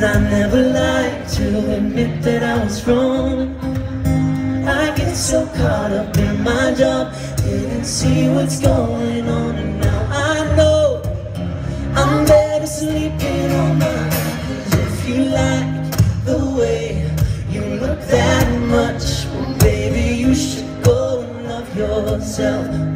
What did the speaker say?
I never like to admit that I was wrong. I get so caught up in my job, didn't see what's going on, and now I know I'm better sleeping on my own. 'Cause if you like the way you look that much, well, baby, you should go and love yourself.